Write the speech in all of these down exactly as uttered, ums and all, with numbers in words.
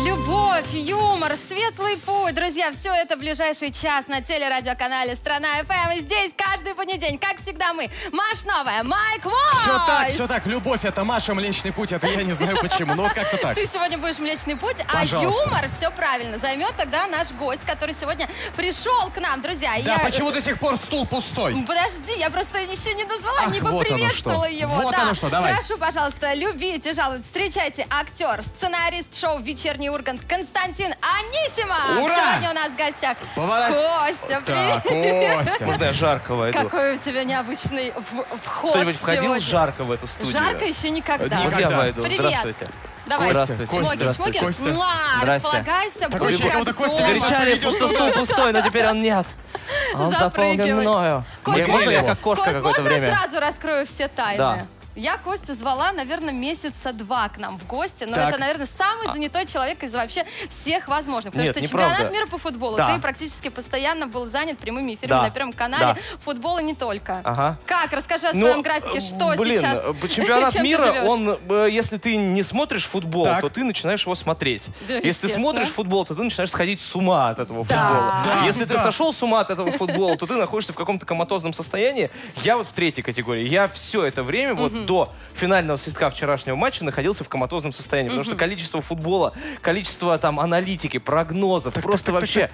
Любовь, юмор, светлый путь. Друзья, все это в ближайший час на телерадиоканале «Страна эф эм». И здесь каждый понедельник, как всегда, мы. Маш Новая, Майк Войс. Все так, все так. Любовь — это Маша, Млечный Путь. Это я не знаю почему, но вот как-то так. Ты сегодня будешь Млечный Путь, Пожалуйста. А юмор, все правильно, займет тогда наш гость, который сегодня пришел к нам, друзья. Да, я... почему до сих пор стул пустой? Подожди, я просто еще не назвала, Ах, не вот поприветствовала его. Вот да. оно что, давай. Прошу, пожалуйста, любите, жалуйте, встречайте актер, сценарист шоу «Вечерний Ургант» Константин Анисимов. Ура! Сегодня у нас в гостях Поворот. Костя, Так, привет. Костя. Можно я жарко войду? Какой у тебя необычный в- вход Кто-нибудь входил сегодня. жарко в эту студию? Жарко еще никогда. Никогда. Вот я войду. Привет. Здравствуйте. Давай, Здравствуйте. чмоги, Здравствуйте. чмоги. Костя. Муа, Здрасте. располагайся, Такое будь ощущение, как будто Костя дома. говорит, Кричали, идет что стул пустой, но теперь он нет. Он заполнен Запрыгивай. мною. Кость, Я- Можно я можно- как кошка Кость, какое-то можно время? сразу раскрою все тайны? Да. Я Костю звала, наверное, месяца два к нам в гости, но Так. это, наверное, самый занятой человек из вообще всех возможных. Потому Нет, что неправда. чемпионат мира по футболу, Да. ты практически постоянно был занят прямыми эфирами Да. на Первом канале. Да. Футбол и не только. Ага. Как? Расскажи о Ну, своем графике, что блин, сейчас? э, чемпионат чем ты мира, живешь? он, э, если ты не смотришь футбол, Так. то ты начинаешь его смотреть. Да, Если ты естественно. смотришь футбол, то ты начинаешь сходить с ума от этого Да. футбола. Да, Если ты да. сошел с ума от этого футбола, то ты находишься в каком-то коматозном состоянии. Я вот в третьей категории. Я все это время, вот до финального свистка вчерашнего матча, находился в коматозном состоянии. Потому что количество футбола, количество там аналитики, прогнозов, просто так, так, вообще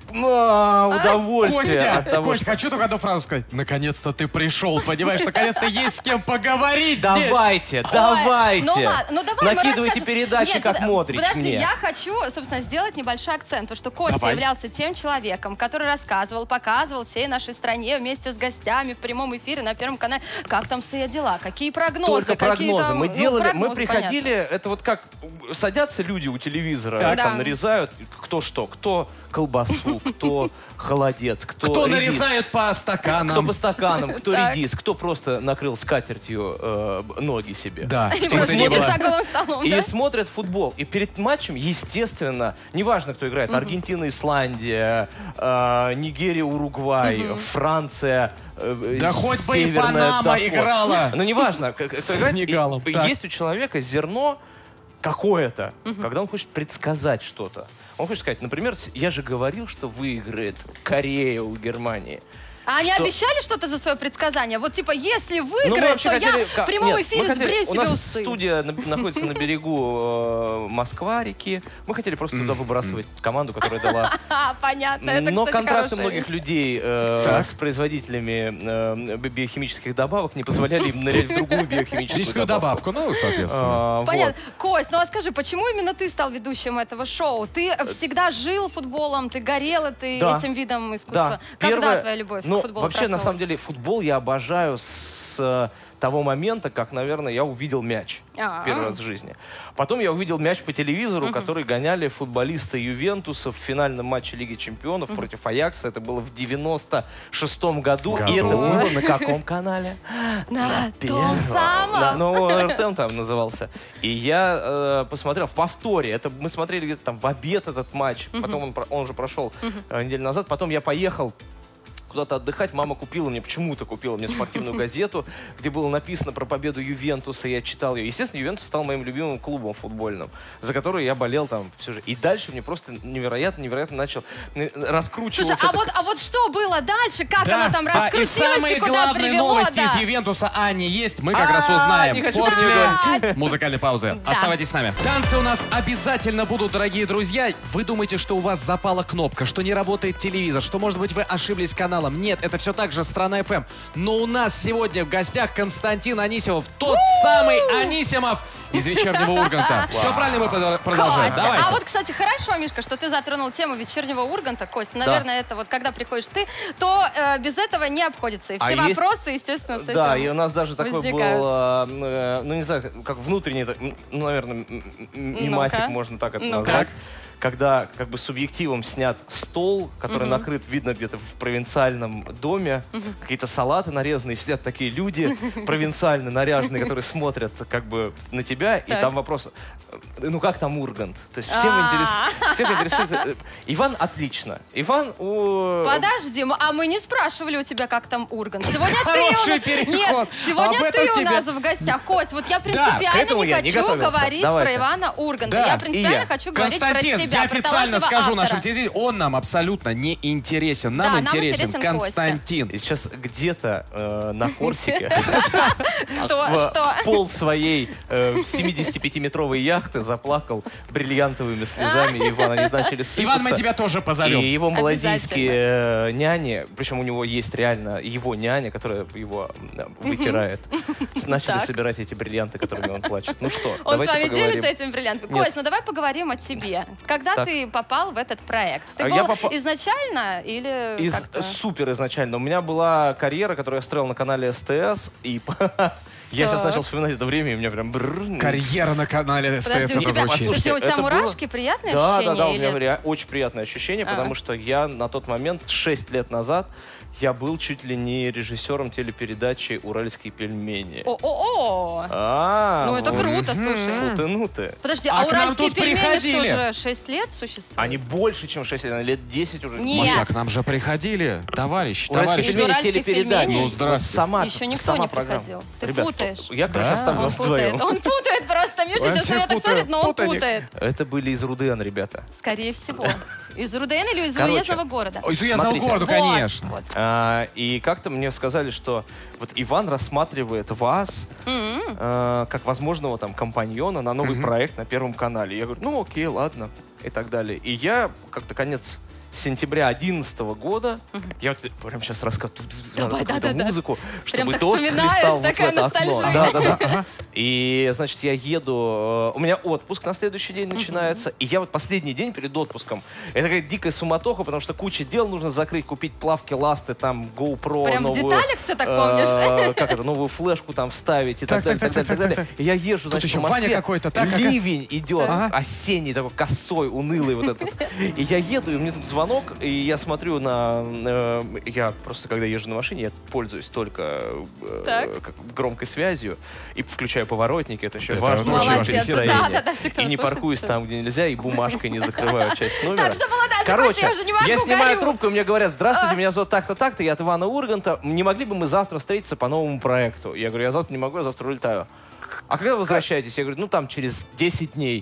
а, удовольствие Костя, от того, Костя, что... хочу только одну фразу сказать. Наконец-то ты пришел, понимаешь? Наконец-то есть с кем поговорить здесь. Давайте, Ой, давайте. Ну ладно, ну давай мы Накидывайте расскажем. передачи, Нет, как под- Модрич Подожди, мне. я хочу, собственно, сделать небольшой акцент, потому что Костя Давай. являлся тем человеком, который рассказывал, показывал всей нашей стране вместе с гостями в прямом эфире на Первом канале, как там стоят дела, какие прогнозы. Только какие прогнозы. там, Мы ну, делали, мы прогнозы, приходили, это вот как садятся люди у телевизора, Так. там Да. нарезают, кто что, кто колбасу, кто холодец, кто Кто редис, нарезает по стаканам. кто по стаканам, кто Так. редис, кто просто накрыл скатертью э, ноги себе. Да, понятно. И чтобы не смотрят было. за голым столом, И да? смотрят футбол. И перед матчем, естественно, неважно, кто играет, Аргентина, Исландия, э, Нигерия, Уругвай, Франция, э, Да хоть бы и Северная Панама Дакота. играла. Ну, неважно, как- кто играет. И Сенегалом, так. есть у человека зерно какое-то, когда он хочет предсказать что-то. Он хочет сказать, например, с- я же говорил, что выиграет Корея у Германии. А они что- обещали что-то за свое предсказание? Вот типа, если Ну, мы выиграют, вообще то хотели- я в ка- прямом Нет, эфире мы хотели- сбрею У себе нас усы. студия на- находится на берегу э, Москва-реки. Мы хотели просто туда выбрасывать команду, которая дала... А, понятно, это, Но кстати, контракты хорошая многих вещь. людей э, Так. с производителями э, би- биохимических добавок не позволяли им нырять в другую биохимическую Физическую добавку. добавку, ну, соответственно. А, вот. Понятно. Кость, ну а скажи, почему именно ты стал ведущим этого шоу? Ты всегда жил футболом, ты горел этой- Да. этим видом искусства. Да. Когда Первое- твоя любовь ну, к футболу вообще, на проснулась? самом деле, футбол я обожаю с э, того момента, как, наверное, я увидел мяч А. первый раз в жизни. Потом я увидел мяч по телевизору, который гоняли футболисты Ювентуса в финальном матче Лиги Чемпионов против Аякса. Это было в девяносто шестом году. Году. И это было на каком канале? На Первом. том самом. Да, ну, эр тэ эм там назывался. И я э, посмотрел в повторе. Это мы смотрели где-то там в обед этот матч. Потом он, про- он уже прошел э, неделю назад. Потом я поехал куда-то отдыхать. Мама купила мне, почему-то купила мне спортивную газету, где было написано про победу Ювентуса. Я читал ее. Естественно, Ювентус стал моим любимым клубом футбольным, за который я болел там все же. И дальше мне просто невероятно, невероятно начал э, раскручиваться. Слушай, а это- вот, а вот что было дальше? Как Да, оно там да, и раскрутилось самые и куда главные привело? новости да. из Ювентуса Ани есть. Мы как А, раз узнаем не хочу после говорить. музыкальной паузы. Да. Оставайтесь с нами. Танцы у нас обязательно будут, дорогие друзья. Вы думаете, что у вас запала кнопка, что не работает телевизор, что, может быть, вы ошиблись каналом. Нет, это все так же «Страна эф эм». Но у нас сегодня в гостях Константин Анисимов. Тот самый Анисимов из «Вечернего Урганта». Все правильно, мы продо- продолжаем. Костя, Давайте. а вот, кстати, хорошо, Мишка, что ты затронул тему «Вечернего Урганта». Кость, наверное, это вот когда приходишь ты, то э, без этого не обходится. И все А есть- вопросы, естественно, с этим Да, и у нас даже такой возникают. был, э, э, ну не знаю, как внутренний, так, ну, наверное, м- м- мимасик, Ну-ка. можно так это Ну-ка. назвать. когда как бы с объективом снят стол, который Мгм. накрыт, видно, где-то в провинциальном доме, какие-то салаты нарезанные, сидят такие люди провинциально наряженные, которые смотрят как бы на тебя, и Так. там вопрос, э, ну как там Ургант? То есть всем, А. интерес- всех интересует... э, Иван отлично. Иван у... Подожди, м- а мы не спрашивали у тебя, как там Ургант. Сегодня ты у Хороший нас... переход. Нет, сегодня Об ты этом у тебе- нас в гостях. Кость, вот я к принципиально этому не я не хочу готовился. говорить Давайте. про Ивана Урганта. Да, Я и принципиально я. хочу говорить про Константин, тебя, я про официально талантливого скажу автора. нашим телезрителям, он нам абсолютно не интересен. Нам, Да, нам интересен, интересен Константин. И сейчас где-то э, на Корсике Кто? в, Что? в пол своей э, семидесятипятиметровой яхты заплакал бриллиантовыми слезами. И Иван, они начали сыпаться. Иван, мы тебя тоже позовем. И его малазийские Обязательно. э, няни, причем у него есть реально его няня, которая его э, вытирает, начали Так. собирать эти бриллианты, которыми он плачет. Ну что, Он с давайте вами поговорим. делится этим бриллиантом. Нет. Кость, ну давай поговорим о тебе. Когда Так. ты попал в этот проект? Ты А был я попал- изначально или Из как-то? супер изначально. У меня была карьера, которую я строил на канале СТС, и я сейчас Так. начал вспоминать это время, и у меня прям... бррр. Карьера на канале СТС, Подожди, у это тебя, звучит. слушай, у тебя это было- мурашки, приятные Да, ощущения? да, да, у меня или- ре- очень приятное ощущение, А. потому что я на тот момент, шесть лет назад, я был чуть ли не режиссером телепередачи «Уральские пельмени». О-о-о! А, Ну это вот. круто, слушай. Фу ты, ну ты. Подожди, А а к нам уральские тут пельмени приходили. что же, шесть лет существуют? Они больше, чем шесть лет, наверное, лет десять уже. Не. Маша, к нам же приходили, товарищ, «Уральские товарищ. Из пельмени» «Уральских телепередача. пельменей? Ну, здрасте. Сама, Еще никто сама не программа. приходил. Ты Ребят, путаешь. Я, короче, Да? оставлю Он вас вдвоем. путает, он путает просто. Миша Он сейчас на всех меня так путает. смотрит, но он Путаник. путает. Это были из Руден, ребята. Скорее всего. Из Рудена или из Короче. уездного города? Ой, из уездного Смотрите. города, Вот, конечно. вот. А, и как-то мне сказали, что вот Иван рассматривает вас М-м. э, как возможного там компаньона на новый проект на Первом канале. Я говорю, ну окей, ладно, и так далее. И я как-то конец сентября одиннадцатого года, я вот прям сейчас рассказываю Давай, какую-то да-да-да. музыку, Прям чтобы так дождь вспоминаешь, хлестал вот в такая это окно. ностальжия. Да, да, да. И, значит, я еду, э, у меня отпуск на следующий день начинается, и я вот последний день перед отпуском, это такая дикая суматоха, потому что куча дел нужно закрыть, купить плавки, ласты, там, GoPro, Прям в новую, деталях все так э, помнишь? как это, новую флешку там вставить и так, Так, далее, так, так, так, далее, так, так, далее. И я езжу, значит, еще по Москве, Ваня какой-то, так, ага. ливень идет, Ага. осенний, такой косой, унылый вот этот. И я еду, и мне тут звонок, и я смотрю на... э, я просто, когда езжу на машине, я пользуюсь только э, Так. как громкой связью и включаю поворотники, это еще Это важно. очень очень важно. перестроение. Да, да, да, всегда И не слушать паркуюсь сейчас. там, где нельзя, и бумажкой не закрываю часть номера. Так, что было дальше? Короче, Костя, я уже не могу, я снимаю горю. трубку, и мне говорят, здравствуйте, А. меня зовут так-то, так-то, я от Ивана Урганта. Не могли бы мы завтра встретиться по новому проекту? Я говорю, я завтра не могу, я завтра улетаю. А когда вы возвращаетесь? Я говорю, ну там через десять дней.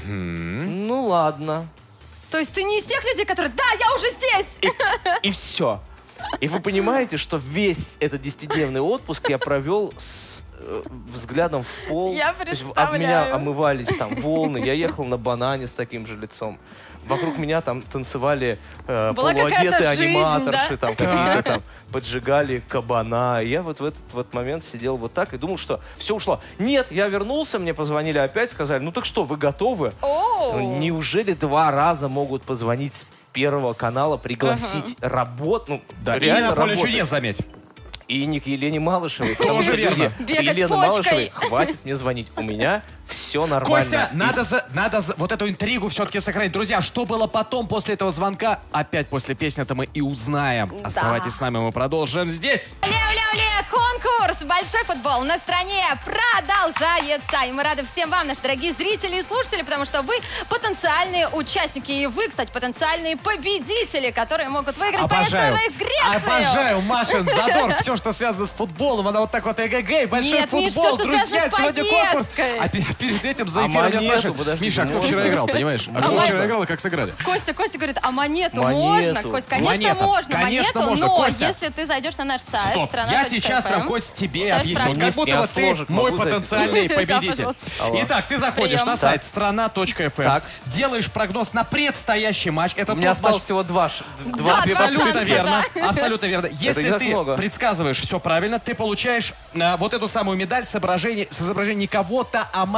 Мгм. Ну ладно. То есть ты не из тех людей, которые «Да, я уже здесь!» И все. И вы понимаете, что весь этот десятидневный отпуск я провел с э, взглядом в пол. Я То есть от представляю. меня омывались там волны. Я ехал на банане с таким же лицом. Вокруг меня там танцевали э, Была полуодетые какая-то жизнь, аниматорши, да? там какие-то там поджигали кабана. И я вот в этот вот момент сидел вот так и думал, что все ушло. Нет, я вернулся, мне позвонили опять, сказали, ну так что, вы готовы? О. Ну, неужели два раза могут позвонить с Первого канала, пригласить работу? Ну, Да, и реально на поле работать. чудес, заметь. И не к Елене Малышевой, потому Тоже что верно. Еле- Бегать Елены почкой. Малышевой хватит мне звонить. У меня все нормально. Костя, И надо, с- за- надо за- вот эту интригу все-таки сохранить. Друзья, что было потом, после этого звонка? Опять после песни-то мы и узнаем. Да. Оставайтесь с нами, мы продолжим здесь. Ле-ле-ле, конкурс «Большой футбол» на стране продолжается. И мы рады всем вам, наши дорогие зрители и слушатели, потому что вы потенциальные участники. И вы, кстати, потенциальные победители, которые могут выиграть Обожаю. поездку в Грецию. Обожаю Машин задор, все, что связано с футболом. Она вот так вот эгэгэй, большой Нет, Миш, футбол. всё, что Друзья, связано с сегодня конкурс. поездкой. А пе- перед этим за А эфиром меня монету, спрашивают, подожди, Миша, а кто можно? вчера играл, понимаешь? А кто Монету. вчера играл и как сыграли? Костя, Костя говорит, а монету, Монету. можно? Кость, конечно, Монета. можно Конечно, монету, можно. но Костя. если ты зайдешь на наш сайт, Стоп, страна я точка сейчас эф эм, прям, Кость, тебе ставишь объясню. правильно. Как будто Я вот ты сложек мой могу зайти. потенциальный Да, победитель. пожалуйста. Алло. Итак, ты заходишь Прием. на сайт страна точка эф эм, Так. делаешь прогноз на предстоящий матч. Это У меня тот матч. осталось всего два, ш- Да, два две два попытки. Абсолютно шанса, верно. Абсолютно верно. Если не так ты много. предсказываешь все правильно, ты получаешь э, вот эту самую медаль с изображением, с изображением не кого-то, а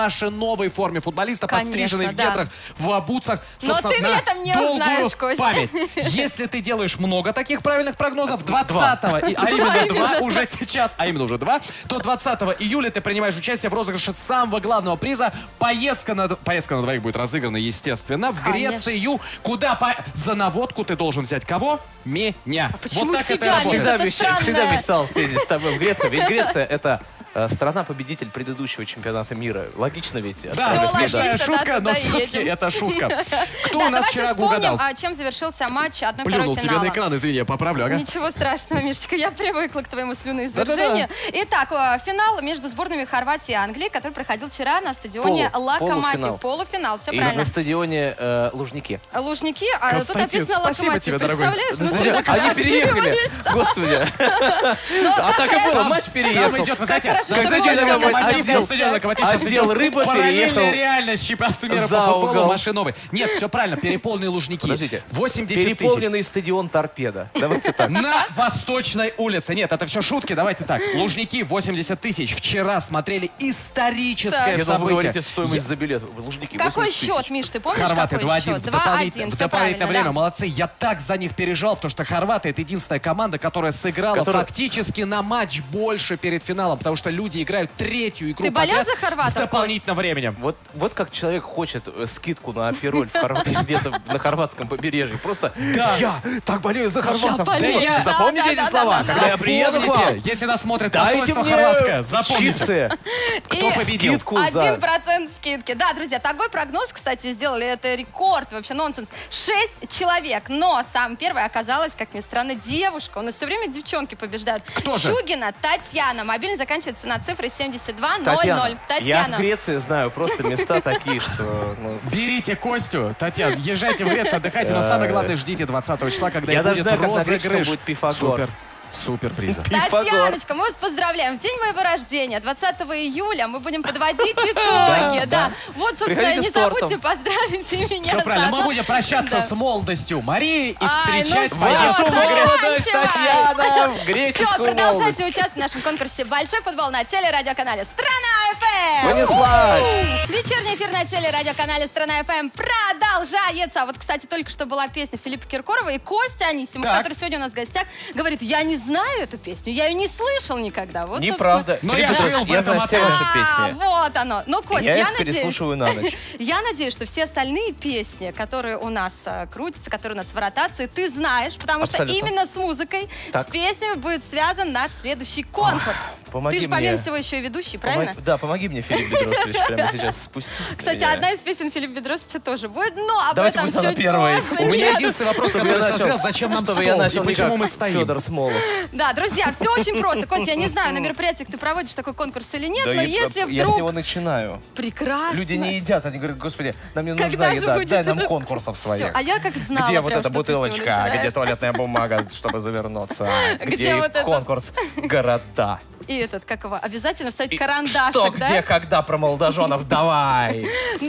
Маше новой форме футболиста, Конечно, подстриженной в да. гетрах, в бутсах. Но ты на меня там не долгую узнаешь, Кость. память. Если ты делаешь много таких правильных прогнозов, двадцатого, и- а именно два уже сейчас, а именно уже два, то двадцатого июля ты принимаешь участие в розыгрыше самого главного приза. Поездка на, поездка на двоих будет разыграна, естественно, в Конечно. Грецию, куда по, за наводку ты должен взять кого? Меня. почему Вот так это и тебя? работает. Всегда, Что-то меч- странное. всегда мечтал съездить с тобой в Грецию. Ведь Греция — это э, страна-победитель предыдущего чемпионата мира. Логично ведь? Да, Остальных Всё смешная логично, шутка, да, но туда все-таки едем. это шутка. Кто Да, у нас давайте вчера вспомним, угадал? а, чем завершился матч одной Плюнул второй тебе финала. на экран, извини, я поправлю, ага. Ничего страшного, Мишечка, я привыкла к твоему слюноизвержению. Итак, э, финал между сборными Хорватии и Англии, который проходил вчера на стадионе Полу- Локомотив. полуфинал. Полуфинал, все И правильно. на стадионе э, Лужники. Лужники, а тут Константин, написано спасибо Локомотив. тебе, дорогой. Представляешь? Ну, Смотри, смотри, Они как переехали. красиво. Господи. Ну, А как так и хорошо. было, матч Там переехал. идет, вы знаете, хорошо, как что знаете, гости на у нас Локомотив, отдел- на стадионе Локомотив сейчас отдел идет рыба параллельная переехал реальность чемпионата мира за по футболу угол. Маши Новой. Нет, все правильно, переполненные Лужники. Подождите. восемьдесят тысяч. Переполненный стадион «Торпеда». Давайте так. На Восточной улице. Нет, это все шутки, давайте так. Лужники восемьдесят тысяч. Вчера смотрели историческое Я думал, вы событие. говорите стоимость за билет. Лужники Какой восемьдесят тысяч. счет, Миш, ты помнишь, Хорваты какой два-один. счет? В, дополнит- два-один, в все дополнительное правильно, время. да. Молодцы. Я так за них переживал, потому что хорваты — это единственная команда, которая сыграла Которая- фактически на матч больше перед финалом, потому что люди играют третью игру Ты болел подряд за хорватов, с дополнительным временем. Вот, вот как человек хочет э, скидку на апероль в Хорва- где-то на хорватском побережье. Просто я так болею за хорватов. болею. Вот, Да, Запомните да, эти да, слова, да, да. когда я приеду к вам. Запомните, если нас смотрит Дайте посольство мне хорватское, запомните. чипсы. Кто И победил? Скидку Один за... процент скидки. Да, друзья, такой прогноз, кстати, сделали. Это рекорд, вообще нонсенс. Шесть человек. Но сам первый оказалась, как ни странно, девушка. У нас все время девчонки побеждают. Кто же? Шугина Татьяна. Мобильный заканчивается на цифре семьдесят два ноль ноль. Татьяна, я в Татьяна. Греции знаю просто места такие, что... ну, Берите Костю, Татьяна, езжайте в Грецию, отдыхайте, но самое главное, ждите двадцатого числа, когда Я и даже будет знаю, как на греческом розыгрыш. будет Пифагор. Супер, супер приза. Пифагор. Татьяночка, мы вас поздравляем. В день моего рождения, двадцатого июля, мы будем подводить итоги. Да. Вот, собственно, Приходите не с тортом. забудьте поздравить и меня. Все правильно, мы заодно. будем прощаться Да. с молодостью Марии и Ай, встречать ну поездку всё, в Грецию. молодость, заканчивай. Татьяна, в Все, греческую продолжайте молодость. участвовать в нашем конкурсе «Большой футбол» на телерадиоканале «Страна ФМ». Понеслась. Вечерний эфир на телерадиоканале «Страна ФМ» продолжается. Вот, кстати, только что была песня Филиппа Киркорова и Костя Анисимов, Так. который сегодня у нас в гостях, говорит, я не знаю эту песню, я ее не слышал никогда. Вот, Неправда. Но Филипп я Петрович, жил в я этом знаю все отеле. ваши собственно. песни. А, вот оно. Ну, Кость, Я я, их надеюсь... переслушиваю на ночь. Я надеюсь, что все остальные песни, которые у нас а, крутятся, которые у нас в ротации, ты знаешь, потому Абсолютно. что именно с музыкой, Так. с песнями будет связан наш следующий конкурс. помоги ты же, помимо мне. всего, еще и ведущий, правильно? Помог- Да, помоги мне, Филипп Бедросович, прямо сейчас спустись на Кстати, меня. одна из песен Филиппа Бедросовича тоже будет, но об Давайте этом будет она чуть первой. позже. У меня Нет. единственный вопрос, Чтобы который я начал- созрел, зачем нам чтобы стол я начал и почему не мы как стоим? Федор Смолов. Да, друзья, все очень просто. Костя, я не знаю, на мероприятиях ты проводишь такой конкурс или нет, Да но и- если я вдруг... с него начинаю. Прекрасно. Люди не едят, они говорят, господи, нам не нужна Когда же еда, будет дай нам этот- конкурсов своих. Всё, а я как знала Где вот прям, эта что ты с него бутылочка, начинаешь. где туалетная бумага, чтобы завернуться, Где где вот это? конкурс города. И этот, как его, обязательно вставить И карандашик, Что, да? где, когда про молодоженов, давай.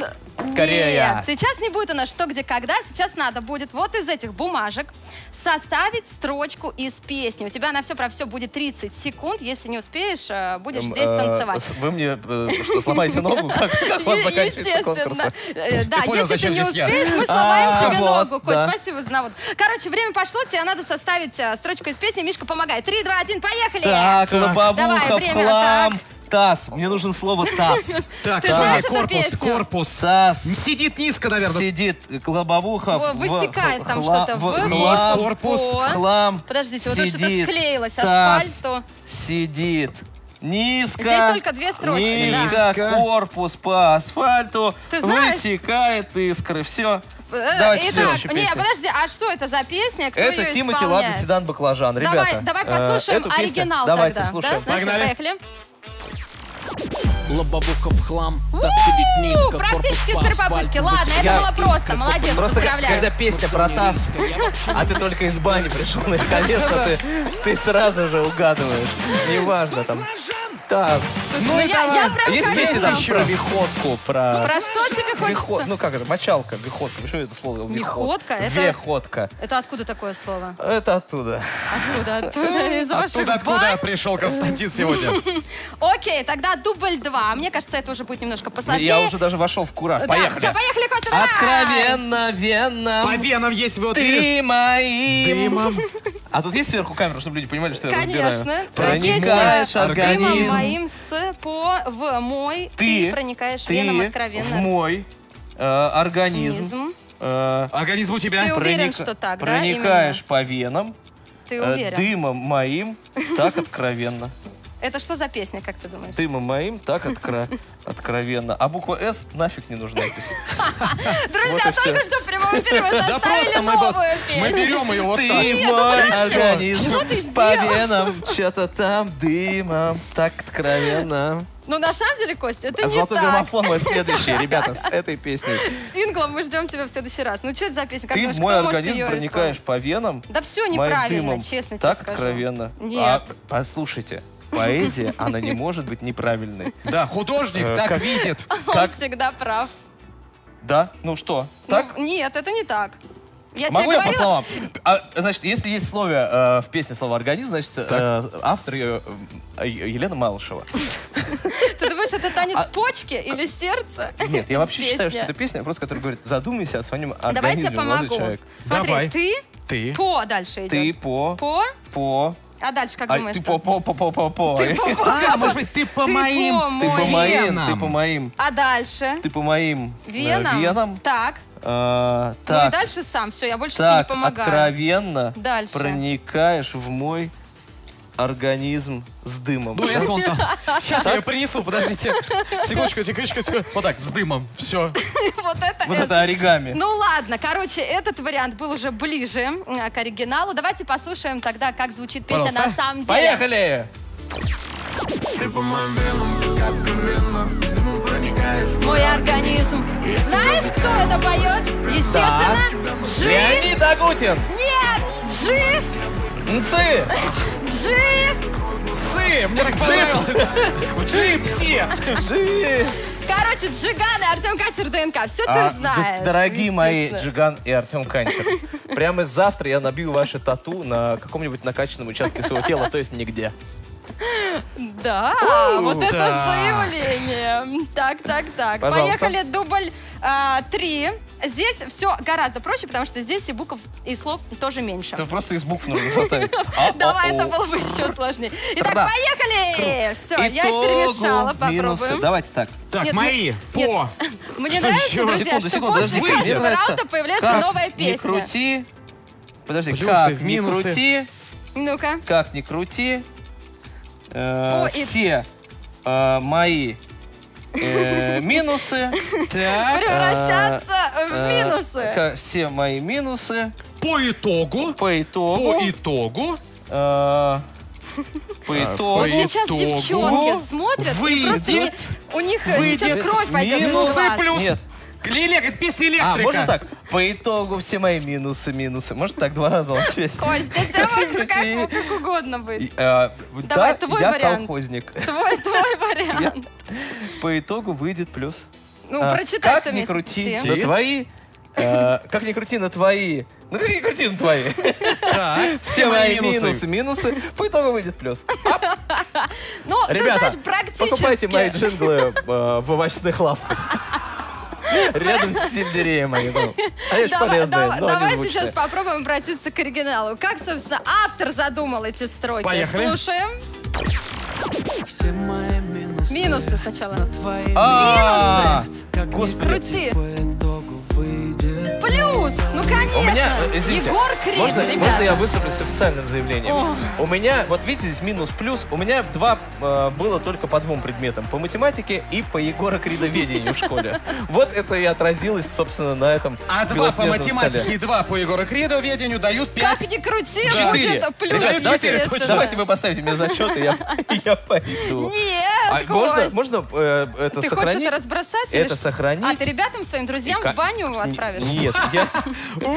Н- Корея. Нет, сейчас не будет у нас что, где, когда. Сейчас надо будет вот из этих бумажек составить строчку из песни. У тебя на все про все будет тридцать секунд. Если не успеешь, э, будешь Эм, здесь э, танцевать. с- Вы мне э, что, сломаете ногу? Как как у вас Е- заканчивается конкурс? Естественно. Э, Да, понял, если ты зачем не здесь я? успеешь, мы сломаем А, тебе вот, ногу. Кость, да. спасибо за навод. Короче, время пошло, тебе надо составить э, строчку из песни. Мишка, помогай. Три, два, один, поехали! Так, лобовуха Давай, в время, хлам. Таз. Мне нужно слово таз. Так, Ты что знаешь здесь? эту Корпус, песню? корпус. Таз. Сидит низко, наверное. Сидит лобовуха Во, в высекает там хла- что-то. в В хлам. корпус, О. Хлам. Подождите, вот тут что-то Сидит склеилось. таз. Асфальту. Сидит. Низко. Здесь только две строчки, Низко. да. Корпус по асфальту. Ты знаешь? Высекает искры. Все. Э, Давайте Итак, следующую не, песню. подожди, а что это за песня? Кто Это ее Тимати исполняет? Лада Седан Баклажан. Давай, Ребята, давай э, послушаем эту песню- оригинал Давайте тогда. слушаем. Да? Значит, Погнали. поехали. Лобовуха в хлам, да сидит низко, У, практически корпус с по перепопытки. асфальту, Ладно, это высекает было просто. искры. Молодец, Просто поздравляю. когда песня про таз, а ты только из бани пришел, и, конечно, ты, ты сразу же угадываешь. Неважно, там таз. Слушай, ну, я, я прям Есть песни конечно. там про виходку, про... Про что тебе хочется? Виход- Ну как это, мочалка, виходка. Почему это слово? Виходка? Это- Виходка. Это откуда такое слово? Это оттуда. Откуда? Оттуда? Из ваших Оттуда, откуда бань? пришел Константин сегодня. Окей, тогда дубль два. Мне кажется, это уже будет немножко посложнее. Я уже даже вошел в кураж. Да, Поехали. все, поехали, Костя, давай! Откровенно, веном. По венам есть, вот видишь, Ты моим. дымом. А тут есть сверху камера, чтобы люди понимали, что я разбираю? Конечно. Проникаешь Есть, э, организм. дымом моим с по в мой. Ты, Ты проникаешь ты веном в откровенно. мой э, организм. Организм. э, Организм у тебя? Ты уверен, проника- что так, да, проникаешь по венам. Ты э, уверен? Дымом моим, так откровенно. Это что за песня, как ты думаешь? Дымом моим, так откро- откровенно. А буква «С» нафиг не нужна здесь. Друзья, вот и всё. только что в прямом эфире мы Да составили просто мы, новую мы песню. берем ее вот Ты так. Нет, ну мой подожди. организм, Что ты по сделал? венам, что-то там дымом, так откровенно. Ну, на самом деле, Костя, это не Золотой так. граммофон мой следующий, ребята, с этой песней. С синглом мы ждем тебя в следующий раз. Ну, что это за песня? Как Ты думаешь, в мой кто может организм ее проникаешь по венам, исполнить? Да все моим неправильно, дымом, честно тебе так скажу. откровенно. Нет. А, послушайте, поэзия, она не может быть неправильной. Да, художник Э, так как- видит. Он Как? всегда прав. Да? Ну что, так? Ну, нет, это не так. Я Могу тебе я по говорила, словам? А, значит, если есть слово э, в песне слово «организм», значит, э, автор ее э, Елена Малышева. ты думаешь, это танец почки или сердца? Нет, я вообще считаю, что Песня. это песня, просто которая говорит, задумайся о своем Давай я организме, тебе молодой помогу. человек. Смотри, Давай. ты Ты. по дальше идет. Ты по, По? по, А дальше как а думаешь? ты что? по, по, по, по, по, по. Ты по- А, может быть, ты по Ты моим... по Ты по моим. моим, венам. ты по моим, А дальше? ты по моим э, Веном? венам. Так. э, Ну и Так, дальше сам. Все, я больше тебе не так, помогаю. откровенно Дальше. проникаешь в мой организм с дымом. Ну, если он там... Сейчас я ее принесу, подождите. Секундочку, секундочку, секундочку. Вот так, с дымом. Все. Вот это Вот это. это оригами. Ну ладно, короче, этот вариант был уже ближе э, к оригиналу. Давайте послушаем тогда, как звучит песня Пожалуйста. на самом деле. Поехали! Мой организм. Знаешь, кто это поет? Естественно, Жи. Леонид Агутин! Нет, Жи. Нцы! Жи. Цы, мне так понравилось. В джипсе. Жи! Короче, Джиган и Артем Качер ДНК. Все А, ты дос- знаешь. Дорогие мои естественно. Джиган и Артем Канчер, прямо завтра я набью ваши тату на каком-нибудь накачанном участке своего тела, то есть нигде. Да, вот это да. заявление. Так, так, так. Пожалуйста. Поехали, дубль а, три. Здесь все гораздо проще, потому что здесь и букв, и слов тоже меньше. Это просто из букв нужно составить. Давай, это А-о-о. было бы еще сложнее. Итак, Тра. поехали! Все, я их Итогу перемешала, минусы. попробуем. Давайте так. Так, Нет, мои. нет. По. Мне Что нравится, еще? друзья, Секунду, что секунду, после подожди. Мне каждого нравится, раунда появляется как новая не песня. крути. Подожди, Плюсы, как не минусы. крути, Ну-ка. как ни крути, э, О, и- все э, мои э, минусы, Так. Превратятся в э, минусы. ка- все мои минусы По итогу. по итогу, По итогу. э, по по итогу, Вот сейчас итогу девчонки смотрят, и просто не- выйдет- у них э, выйдет сейчас кровь пойдет из минусы глаз. Плюс. Нет. Элек- Это песня электрика. А, можно так? По итогу все мои минусы, минусы. Может так два раза он спеть? Кость, да тебе может как, как угодно быть. И, э, Давай, да, твой я вариант. колхозник. Твой, твой вариант. По итогу выйдет плюс. Ну, А, прочитай как все ни вместе. крути Ти. на твои, э, как ни крути на твои, ну как ни крути на твои, Так. все мои минусы, минусы, по итогу выйдет плюс. Ну, ты Ребята, знаешь, практически. покупайте мои джинглы э, в овощных лавках. Рядом с сельдереем они, ну. Они же Давай, полезные, давай- но они давай звучные. сейчас попробуем обратиться к оригиналу. Как, собственно, автор задумал эти строки? Поехали. Слушаем. Все мои минусы Минусы сначала. на твои А, как ни Господи. Крути. по итогу выйдет. Плюс. Ну, конечно. У меня, э, извините, Егор Крид, можно, ребята. можно я выступлю с официальным заявлением? О. У меня, вот видите, здесь минус-плюс. У меня два э, было только по двум предметам. По математике и по Егора Кридоведению в школе. Вот это и отразилось, собственно, на этом А два по белоснежном математике столе. и два по Егору Криду ведению дают Как пять. ни крути, Четыре. будет плюс. Ребят, давайте, естественно. давайте вы поставите мне зачет, и я, я пойду. Нет, А можно, Кость. можно э, это Ты сохранить? хочешь это разбросать? или Это что? сохранить? А, ты ребятам своим друзьям Ка- в баню Не- отправишь? Нет, я...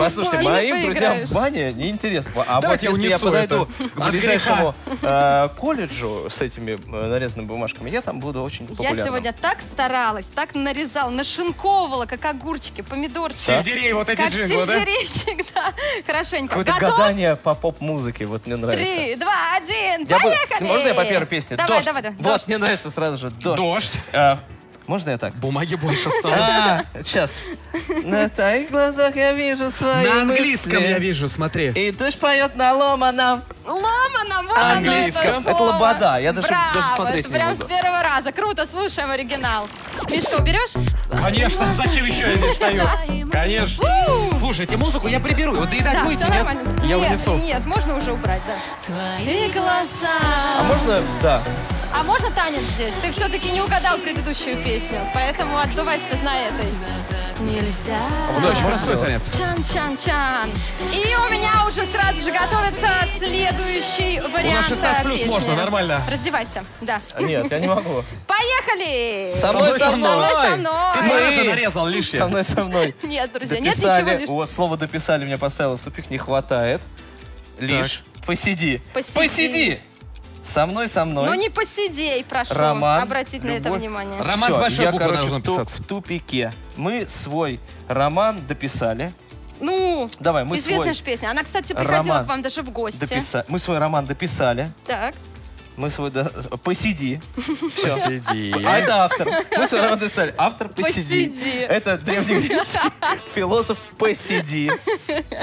Послушайте, бане моим друзьям поиграешь. в бане неинтересно. А вот Давайте я если я унесу подойду это к от ближайшему э, колледжу с этими э, нарезанными бумажками, я там буду очень Я популярным. сегодня так старалась, так нарезала, нашинковывала, как огурчики, помидорчики. Сельдерей, вот эти Как джинглы, да? сельдерейчик, да. Хорошенько. Какое-то Готов? гадание по поп-музыке, вот мне нравится. Три, два, один, Я буду- поехали! Можно я по первой песне? Давай, Дождь. давай, давай. Вот, Дождь. мне нравится сразу же дождь. Дождь. А, можно я так? Бумаги больше стало. А, сейчас. На твоих глазах я вижу свои На английском мысли. я вижу, смотри. И дождь поет на ломаном. Ломаном, вот На оно, английском. это Это слово. лобода. Я даже- Браво, даже смотреть это не прям буду. с первого раза. Круто, слушаем оригинал. Мишка, уберешь? Конечно, зачем еще я здесь стою? Конечно. Слушайте, музыку я приберу. Вот доедать Да, будете, все нет? нормально. Я нет, унесу. нет, можно уже убрать, да. Твои глаза. А можно, да. А можно танец здесь? Ты все-таки не угадал предыдущую песню, поэтому отдувайся, знай этой. Нельзя. Вот Очень можно простой сделать? танец. Чан-чан-чан. И у меня уже сразу же готовится следующий вариант шестнадцать плюс песни. можно, нормально. Раздевайся, да. Нет, я не могу. Поехали! Со мной, со Со мной, мной. со мной. Ты Мы- два раза нарезал лишнее. Со мной, со мной. Нет, друзья, нет ничего Дописали. лишнего. Вот слово дописали меня поставило в тупик. Не хватает. Лишь посиди. Посиди. Посиди. Со мной, со мной. Ну не посидей, прошу Роман, обратить на это любовь. внимание. Роман с Всё, большой я, буквы короче, должен в ту- писаться. в тупике. Мы свой роман дописали. Ну, Давай, мы известная свой же песня. Она, кстати, приходила роман к вам даже в гости. дописа- Мы свой роман дописали. Так. Мы свой... до- Посиди. Все. Посиди. А это автор. Мы свой роман дописали. Автор посиди. Посиди. Это древнегреческий философ посиди. Так.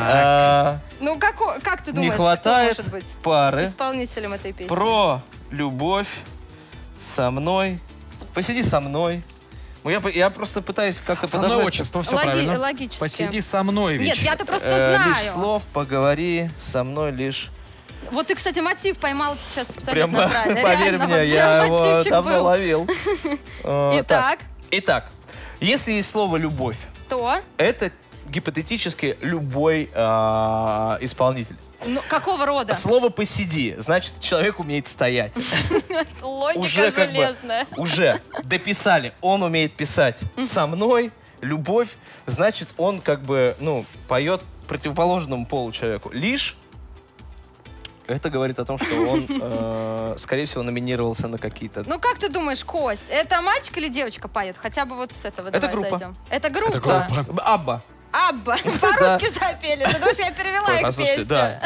А, Ну, как, о- как ты Не думаешь, хватает кто может быть пары. исполнителем этой песни? Про любовь со мной. Посиди со мной. Ну, Я, по- я просто пытаюсь как-то Со мной подобрать. отчество, все Логи- правильно. логически. Посиди со мной, Нет, Вич. я-то просто Э, знаю. лишь слов поговори со мной лишь. Вот ты, кстати, мотив поймал сейчас абсолютно Прямо, правильно. поверь Реально, мне, вот я прям его мотивчик давно был. ловил. Э, Итак, так. Итак, если есть слово любовь, то? это гипотетически любой э, исполнитель. Ну, какого рода? Слово посиди, значит, человек умеет стоять. Логика Уже как бы, железная. уже дописали, он умеет писать со мной, любовь, значит, он как бы, ну, поет противоположному полу человеку. Лишь это говорит о том, что он, э, скорее всего, номинировался на какие-то... Ну, как ты думаешь, Кость, это мальчик или девочка поет? Хотя бы вот с этого Это давай группа. зайдем. Это группа? группа. Да. Абба. Абба. По-русски запели. Ты думаешь, я перевела Ой, их послушайте, песню? да.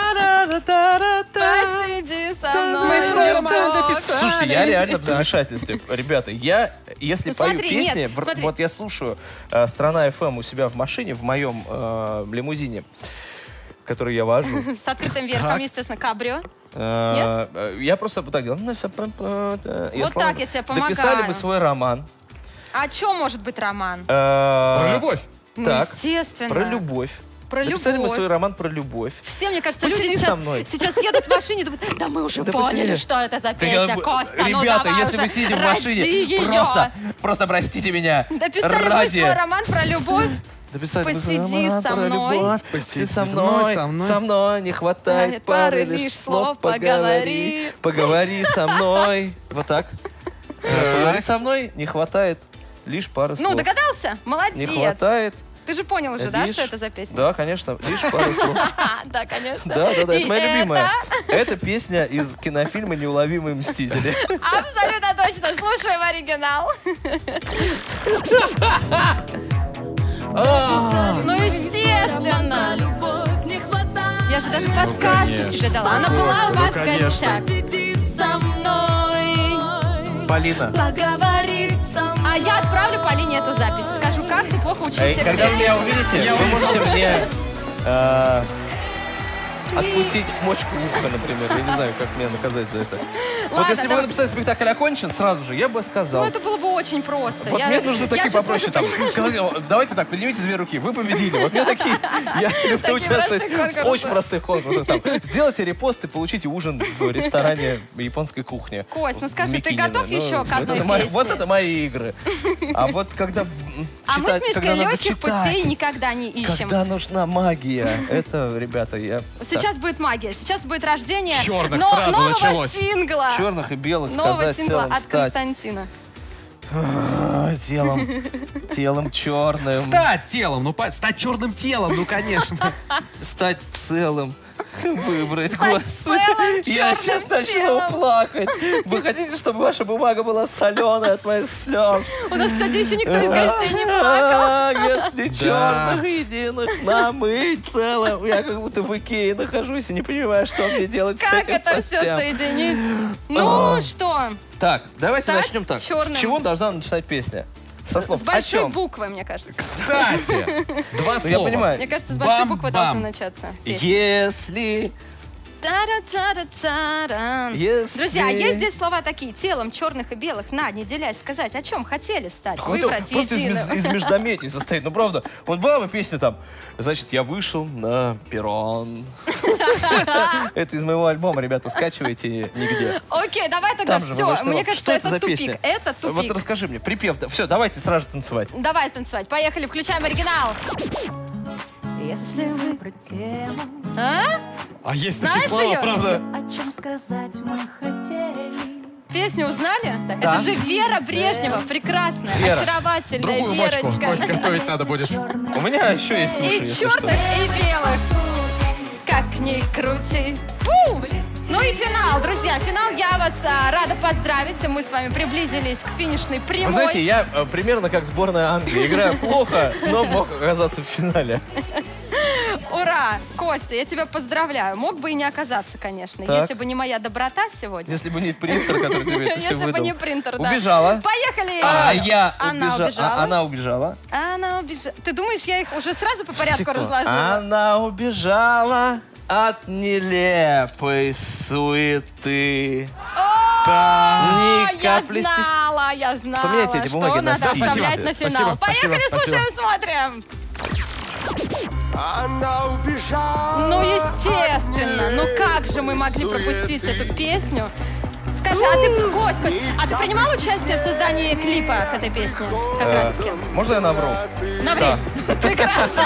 Посиди со мной, Мы свой любовь. роман дописали. Слушайте, я реально в замешательстве. Ребята, я, если Ну, пою смотри, песни, нет, в- смотри. вот я слушаю э, «Страна эф эм» у себя в машине, в моем э, лимузине, который я вожу. С открытым верхом, естественно, кабрио. Э, э, Я просто вот так делал. Вот так я тебе помогаю. Дописали мы свой роман. А о чем может быть роман? Про Про любовь. Ну, Так, естественно. про любовь. Про Дописали мы любовь. свой роман про любовь. Все, мне кажется, Посиди люди со сейчас, мной. сейчас едут в машине и думают, да мы уже Да поняли, посиди. что это за Да я песня, б- Костя, ну Ребята, давай если уже, вы сидите в роди машине, её. просто, просто простите меня. Дописали мы ради- свой роман про любовь. Дописали мы свой Посиди роман со про мной. любовь. Посиди со со мной, мной, со мной. со мной не хватает пары лишь слов, поговори, поговори со мной. Вот так. Э, Поговори со мной, не хватает лишь пары слов. Ну, догадался? Не Молодец. хватает. Ты же понял уже, да, лишь- что это за песня? Да, конечно, лишь пары слов. Да, конечно. Да, да, да, И это моя любимая. это Это песня из кинофильма «Неуловимые мстители». Абсолютно точно. Слушаем оригинал. Ну, естественно. Я же даже подсказки тебе дала. Она была у вас в гостях. Со мной. Полина. Поговори со мной. А я отправлю Полине эту запись. Скажу, как ты плохо учился. Эй, когда вы меня увидите, вы можете мне э, откусить мочку уха, например. Я не знаю, как меня наказать за это. Вот Ладно, если бы вы давай. написали «Спектакль окончен», сразу же я бы сказал. Ну, это было бы очень просто. Вот Я- мне нужны я такие же попроще. тоже Там, понимаю, сказать, давайте так, поднимите две руки, вы победили. Вот мне такие, я люблю Такие участвовать простых в конкурсах. очень простых конкурсах. Там, сделайте репост и получите ужин в ресторане японской кухни. Кость, ну в скажи, ты Микинино. готов Ну, еще к вот одной это мои- песне? Вот это мои игры. А вот когда м, А мы читать, с Мишкой когда надо легких читать, путей никогда не ищем. когда нужна магия, это, ребята, я... Сейчас будет магия, сейчас будет рождение Черных но- сразу нового началось. сингла. Черных и белых Нового сказать сингла целым от стать. Константина. Телом, телом черным. Стать телом, ну по- стать черным телом, ну конечно. Стать целым. Выбрать, Стать господи. целым Я чёрным сейчас начну телом. плакать. Вы хотите, чтобы ваша бумага была соленая от моих слез? У нас, кстати, еще никто из гостей не плакал. А, Если черных единых намыть целым. Я как будто в Икее нахожусь и не понимаю, что мне делать с Как этим это все совсем. соединить? Ну что, Так, давайте Стать начнем так. чёрным. С чего должна начинать песня? Со слов с о большой чем? буквы, мне кажется. Кстати, два Ну, я слова. понимаю. Мне кажется, с большой буквы должна Бам-бам. начаться песня. Если... Та-ра-та-ра-та-ран. Если- Друзья, есть здесь слова такие: телом черных и белых, на, не делясь, сказать, о чем хотели стать, Какой-то выбрать просто из, единым. мез- из междометий состоит. Ну, правда, вот была бы песня там, значит, я вышел на перрон. Это из моего альбома, ребята, скачивайте нигде. Окей, давай тогда Там же все. вышла. Мне кажется, Что это это за тупик. песня? Это Вот тупик. расскажи мне, припев. Все, давайте сразу танцевать. Давай танцевать. Поехали, включаем оригинал. Если выбрать тему, А? А есть Знаешь такие слова, её? правда? о чем сказать мы хотели. Песню узнали? Да. Это же Вера Брежнева. Прекрасная, Вера. очаровательная Другую бочку Верочка. Кость готовить надо будет. У меня еще есть уши, И если черных, что. и белых. Как ни крути. Фу! Ну и финал, друзья. Финал, я вас а, рада поздравить. Мы с вами приблизились к финишной прямой. Вы знаете, я э, примерно как сборная Англии. Играю плохо, но мог оказаться в финале. Ура! Костя, я тебя поздравляю. Мог бы и не оказаться, конечно, Так. если бы не моя доброта сегодня. Если бы не принтер, который тебе это все Если бы выдал. не принтер, да. Убежала. Поехали! А я Она убежа- убежала. а, Она убежала. Она убежала. Ты думаешь, я их уже сразу по порядку Секунду. разложила? Она убежала от нелепой суеты. О, Ни я капли стес- знала, я знала, Поменяйте эти бумаги что на надо синие. оставлять Спасибо, на финал. спасибо, Поехали, спасибо, слушаем, смотрим. Она убежала. Ну, естественно. Ну как же мы могли пропустить эту песню? Скажи, а ты, Кость, Кость, а ты принимал участие в создании клипа к этой песне? Как раз таки. Можно я навру? Наври. Прекрасно.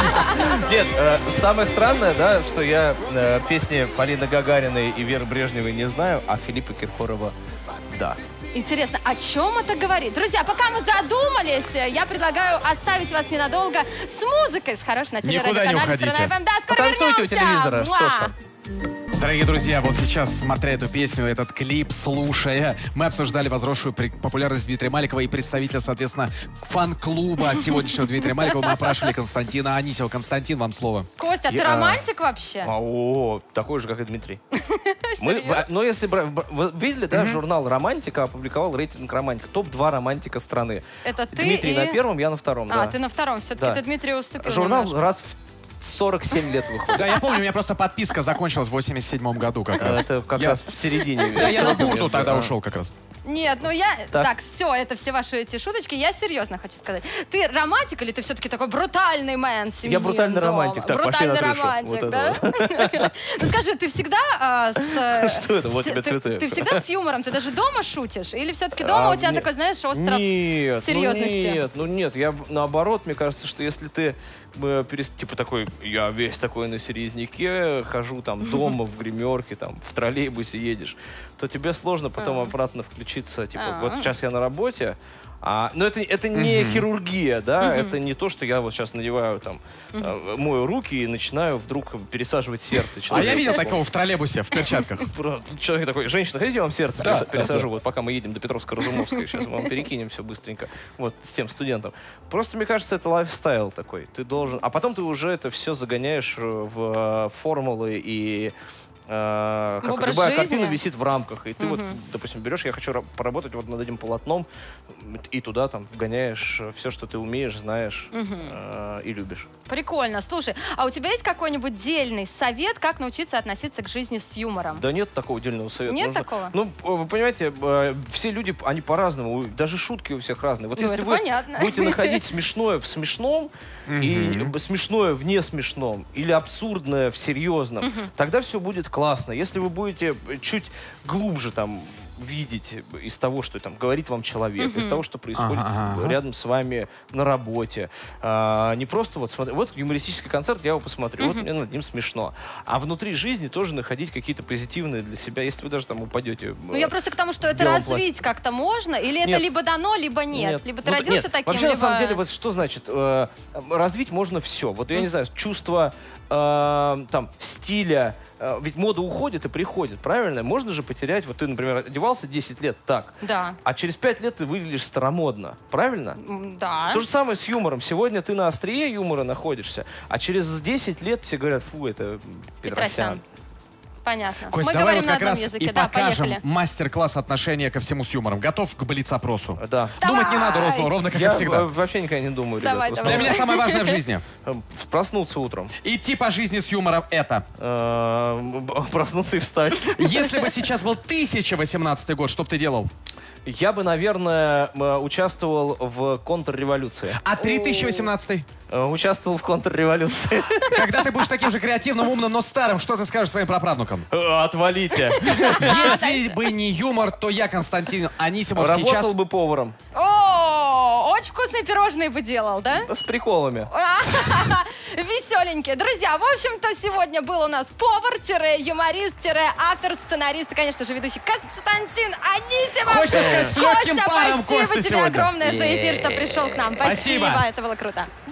Нет, э, самое странное, да, что я э, песни Полины Гагариной и Веры Брежневой не знаю, а Филиппа Киркорова да. Интересно, о чем это говорит? Друзья, пока мы задумались, я предлагаю оставить вас ненадолго с музыкой, с хорошей на Никуда не телерадиоканале уходите. «Страна эф эм». Да, скоро Потанцуйте у вернемся. телевизора. Муа. Что ж там? Дорогие друзья, вот сейчас, смотря эту песню, этот клип, слушая, мы обсуждали возросшую при- популярность Дмитрия Маликова и представителя, соответственно, фан-клуба сегодняшнего Дмитрия Маликова. Мы опрашивали Константина Анисева. Константин, вам слово. Костя, а ты Я- романтик вообще? А, О, такой же, как и Дмитрий. Мы, Серьезно? в- но если бра- б- вы видели, да, журнал «Романтика» опубликовал рейтинг романтика. топ два романтика страны. Это ты Дмитрий и- на первом, я на втором, А, да. ты на втором. Все-таки Да. ты Дмитрию уступил Журнал немножко. раз в сорок семь лет выходит. Да, я помню, у меня просто подписка закончилась в восемьдесят седьмом году как раз. Это как Я- раз в середине. Да, я на срока бурду между- тогда а. ушел как раз. Нет, ну я... Так. Так, все, это все ваши эти шуточки. Я серьезно хочу сказать. Ты романтик или ты все-таки такой брутальный мэн семьи Я брутальный дома? романтик. Так, пошли на Брутальный крышу. романтик, Вот да? это Ну скажи, ты всегда а, с... э, Что это? Вот с- тебе ты- цветы. Ты всегда с юмором? Ты даже дома шутишь? Или все-таки дома А, у тебя не- такой, знаешь, остров Нет, серьезности? Ну нет, ну нет, я б- наоборот, мне кажется, что если ты э, перес- типа такой, я весь такой на серьезняке, хожу там дома в гримерке, там в троллейбусе едешь, то тебе сложно потом А. обратно включиться, типа, А. вот сейчас я на работе, а, но это, это не хирургия, да, это не то, что я вот сейчас надеваю там, э, мою руки и начинаю вдруг пересаживать сердце А человека. я видел такого в троллейбусе, в перчатках. Про- Человек такой, женщина, хотите, я вам сердце Да, переса- да, пересажу, вот пока мы едем до Петровско-Разумовской, сейчас мы вам перекинем все быстренько, вот, с тем студентом. Просто, мне кажется, это лайфстайл такой, ты должен, а потом ты уже это все загоняешь э, в э, формулы и э, как образ любая жизни. картина висит в рамках, и ты вот, допустим, берешь, я хочу ра- поработать вот над этим полотном, и туда там вгоняешь все, что ты умеешь, знаешь э, и любишь. Прикольно. Слушай, а у тебя есть какой-нибудь дельный совет, как научиться относиться к жизни с юмором? Да нет такого отдельного совета. Нет Нужно- такого? Ну, вы понимаете, э, все люди, они по-разному, у- даже шутки у всех разные. Вот Ну, если это вы понятно. будете находить смешное в смешном, и э, смешное в несмешном, или абсурдное в серьезном, тогда все будет классно. Если вы будете чуть глубже там видеть из того, что там говорит вам человек, из того, что происходит Ага, ага. рядом с вами на работе. А, не просто вот смотреть, вот юмористический концерт, я его посмотрю, вот мне над ним смешно. А внутри жизни тоже находить какие-то позитивные для себя, если вы даже там упадете. Ну, я просто к тому, что это белом развить как-то можно, или это Нет. либо дано, либо нет. Нет. Либо ты Ну, родился нет. таким, Вообще, либо... на самом деле, вот что значит? Э, развить можно все. Вот я не знаю, чувство э, там, стиля. Э, ведь мода уходит и приходит, правильно? Можно же потерять. Вот ты, например, одевался десять лет так, Да. а через пять лет ты выглядишь старомодно. Правильно? М, Да. То же самое с юмором. Сегодня ты на острие юмора находишься, а через десять лет все говорят, фу, это Петросян. Петросян. Понятно. Кость, Мы давай говорим вот на как одном раз языке. и Да, покажем поехали. мастер-класс отношения ко всему с юмором. Готов к блиц-опросу? Да. Думать не надо, Давай. Руслан, ровно как Я и всегда. э, вообще никогда не думаю, ребят. Давай, в давай. Для основном, меня самое важное в жизни. э, Проснуться утром. Идти по жизни с юмором — это. Э, б- Проснуться и встать. Если бы сейчас был тысяча восемнадцатый год, что бы ты делал? Я бы, наверное, э, участвовал в контрреволюции. А три тысячи восемнадцатый? Э, Участвовал в контрреволюции. Когда ты будешь таким же креативным, умным, но старым, что ты скажешь своим праправнукам? Э, Отвалите. Если бы не юмор, то я, Константин Анисимов, Работал сейчас... бы поваром. О, очень вкусные пирожные бы делал, да? С приколами. Веселенькие. Друзья, в общем-то, сегодня был у нас повар-юморист-автор, сценарист и, конечно же, ведущий Константин Анисимов. Хочется сказать, с легким Костя, паром спасибо Костя тебе сегодня. огромное за эфир, что пришел к нам. Спасибо. Спасибо, это было круто.